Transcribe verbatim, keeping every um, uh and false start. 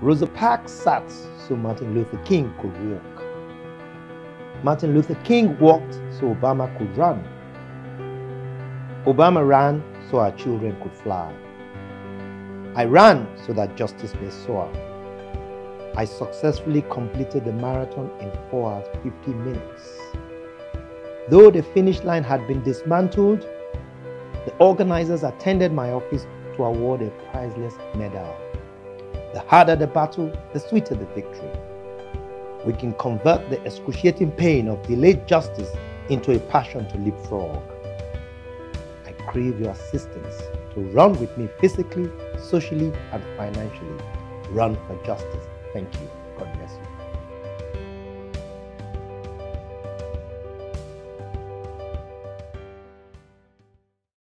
Rosa Parks sat so Martin Luther King could walk. Martin Luther King walked so Obama could run. Obama ran so our children could fly. I ran so that justice may soar. I successfully completed the marathon in four hours fifty minutes. Though the finish line had been dismantled, the organizers attended my office to award a priceless medal. The harder the battle, the sweeter the victory. We can convert the excruciating pain of delayed justice into a passion to leapfrog. I crave your assistance to run with me physically, socially, and financially. Run for justice. Thank you. God bless you.